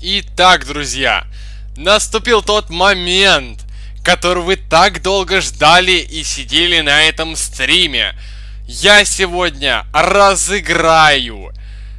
Итак, друзья, наступил тот момент, который вы так долго ждали и сидели на этом стриме. Я сегодня разыграю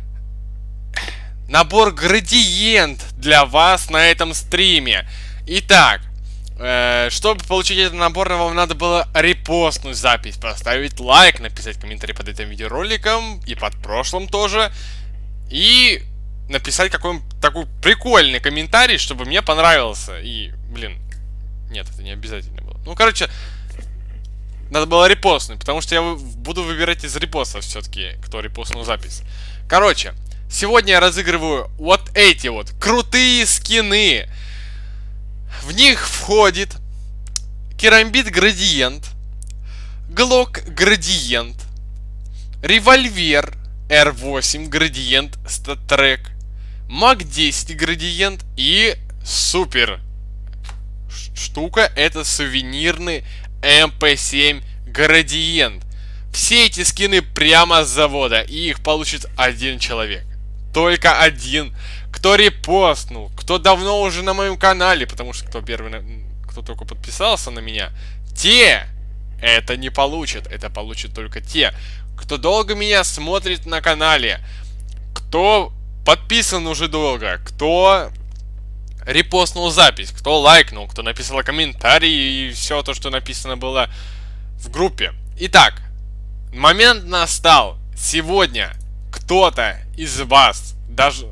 набор градиент для вас на этом стриме. Итак, чтобы получить этот набор, вам надо было репостнуть запись, поставить лайк, написать комментарий под этим видеороликом и под прошлым тоже. И написать какой-нибудь такой прикольный комментарий, чтобы мне понравился. И, блин, нет, это не обязательно было. Ну, короче, надо было репостнуть, потому что я буду выбирать из репостов все-таки, кто репостнул запись. Короче, сегодня я разыгрываю вот эти вот крутые скины. В них входит керамбит градиент, глок градиент, револьвер R8 градиент статрек, маг 10 градиент и супер штука, это сувенирный MP7 градиент. Все эти скины прямо с завода, и их получит один человек. Только один, кто репостнул, кто давно уже на моем канале, потому что кто первый, кто только подписался на меня, те это не получат. Это получат только те, кто долго меня смотрит на канале, кто подписан уже долго, кто репостнул запись, кто лайкнул, кто написал комментарий и все то, что написано было в группе. Итак, момент настал. Сегодня кто-то из вас даже...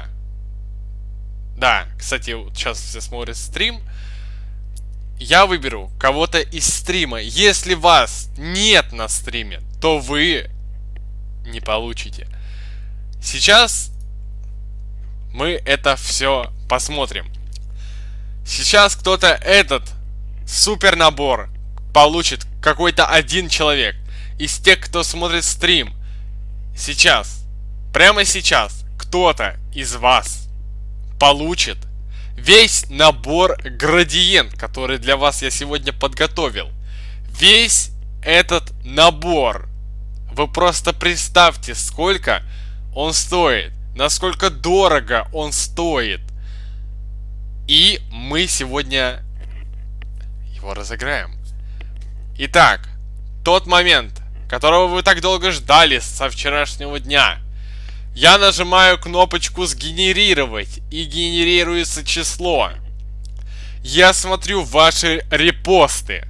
Да, кстати, вот сейчас все смотрят стрим. Я выберу кого-то из стрима. Если вас нет на стриме, то вы не получите. Сейчас мы это все посмотрим. Сейчас кто-то этот супер набор получит какой-то один человек из тех, кто смотрит стрим. Сейчас, прямо сейчас, кто-то из вас получит весь набор градиент, который для вас я сегодня подготовил. Весь этот набор. Вы просто представьте, сколько он стоит, насколько дорого он стоит. И мы сегодня его разыграем. Итак, тот момент, которого вы так долго ждали со вчерашнего дня. Я нажимаю кнопочку «Сгенерировать», и генерируется число. Я смотрю ваши репосты.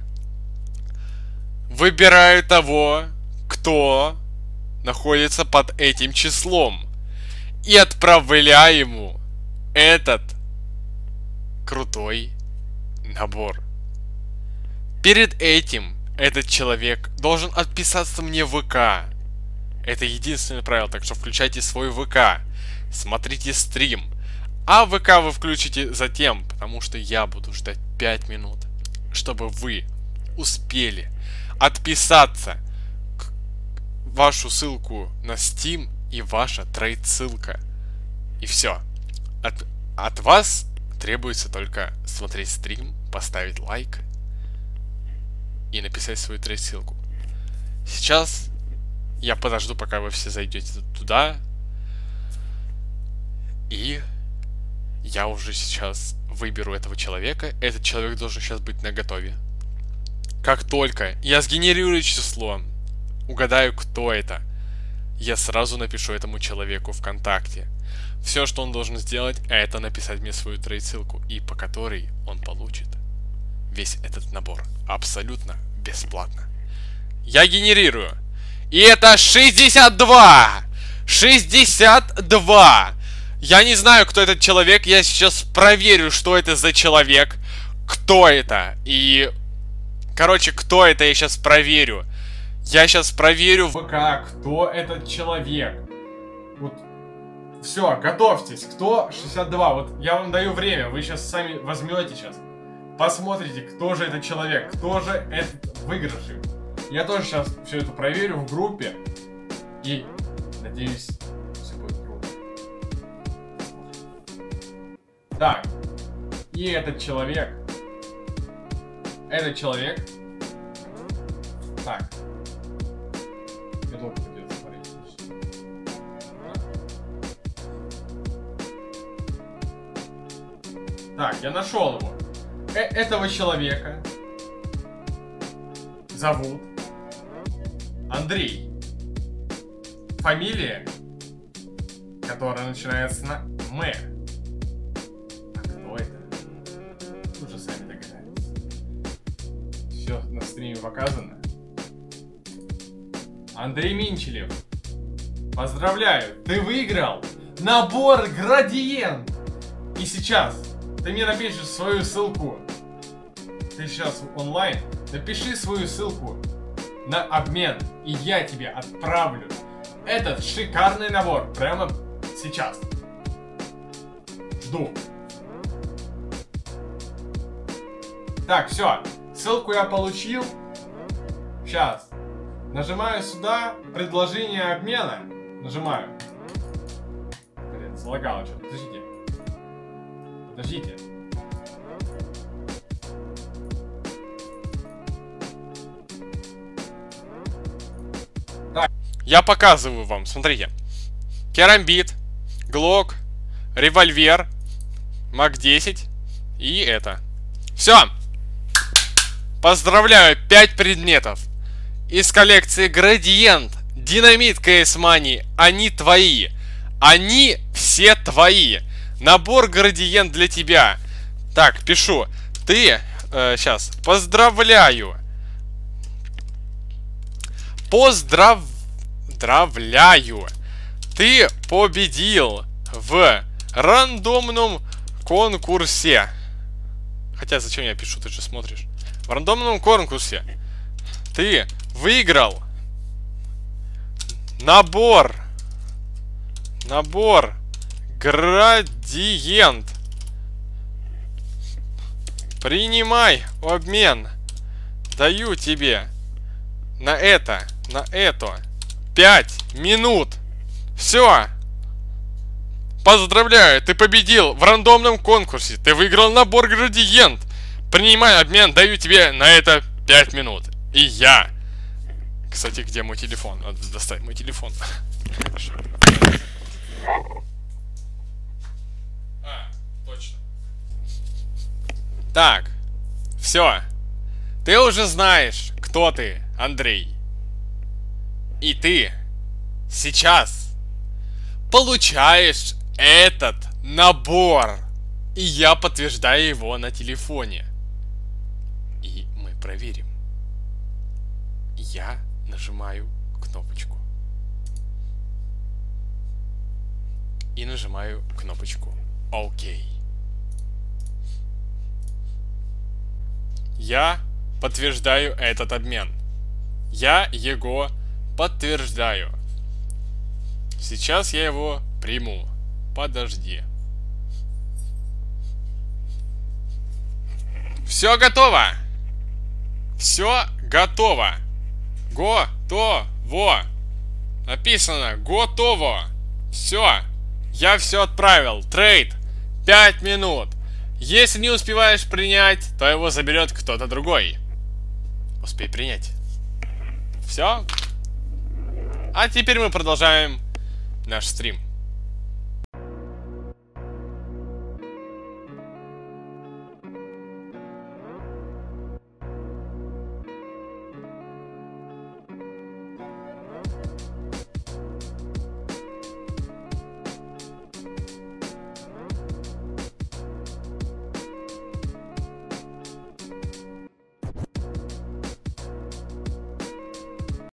Выбираю того, кто находится под этим числом. И отправляю ему этот крутой набор. Перед этим этот человек должен отписаться мне в ВК. Это единственное правило, так что включайте свой ВК, смотрите стрим. А ВК вы включите затем, потому что я буду ждать 5 минут, чтобы вы успели отписаться, вашу ссылку на Steam и ваша трейд ссылка. И все. От вас требуется только смотреть стрим, поставить лайк и написать свою трейд ссылку. Сейчас я подожду, пока вы все зайдете туда. И я уже сейчас выберу этого человека. Этот человек должен сейчас быть наготове. Как только я сгенерирую число, угадаю, кто это, я сразу напишу этому человеку ВКонтакте. Все, что он должен сделать, это написать мне свою трейд-ссылку, и по которой он получит весь этот набор абсолютно бесплатно. Я генерирую. И это 62! 62! Я не знаю, кто этот человек. Я сейчас проверю, что это за человек. Кто это? И... Короче, кто это, я сейчас проверю. Я сейчас проверю в ВК, кто этот человек. Вот. Все, готовьтесь. Кто 62? Вот я вам даю время. Вы сейчас сами возьмете сейчас. Посмотрите, кто же этот человек. Кто же этот выигрыши. Я тоже сейчас все это проверю в группе. И надеюсь, все будет круто. Так. И этот человек. Так. Я долго придется смотреть. Так, я нашел его. Этого человека зовут Андрей. Фамилия, которая начинается на М. А кто это? Уже сами догадались. Все на стриме показано. Андрей Минчелев. Поздравляю, ты выиграл набор Градиент. И сейчас ты мне напишешь свою ссылку. Ты сейчас онлайн. Напиши свою ссылку на обмен, и я тебе отправлю этот шикарный набор прямо сейчас. Жду. Так, все. Ссылку я получил. Сейчас. Нажимаю сюда. Предложение обмена. Нажимаю. Блин, залагало что-то. Подождите. Подождите. Так. Я показываю вам. Смотрите. Керамбит. Глок. Револьвер. МАК-10. И это. Все. Поздравляю. 5 предметов. Из коллекции Градиент. Динамит CS Money. Они твои. Они все твои. Набор Градиент для тебя. Так, пишу. Ты... сейчас. Поздравляю. Поздравляю. Ты победил в рандомном конкурсе. Хотя зачем я пишу, ты же смотришь. В рандомном конкурсе ты выиграл набор Градиент. Принимай обмен. Даю тебе на это 5 минут. Все. Поздравляю, ты победил в рандомном конкурсе. Ты выиграл набор Градиент. Принимай обмен, даю тебе на это 5 минут. И я. Кстати, где мой телефон? Надо достать мой телефон. Точно. Так. Все. Ты уже знаешь, кто ты, Андрей. И ты сейчас получаешь этот набор. И я подтверждаю его на телефоне. И мы проверим. Я нажимаю кнопочку. И нажимаю кнопочку ОК. Я подтверждаю этот обмен. Я его подтверждаю. Сейчас я его приму. Подожди. Все готово. Все готово. Готово. Написано готово. Все. Я все отправил. Трейд. 5 минут. Если не успеваешь принять, то его заберет кто-то другой. Успей принять. Все. А теперь мы продолжаем наш стрим.